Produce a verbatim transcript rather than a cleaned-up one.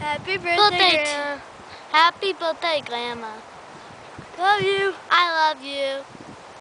Happy birthday, birthday Grandma. Happy birthday, Grandma. Love you. I love you.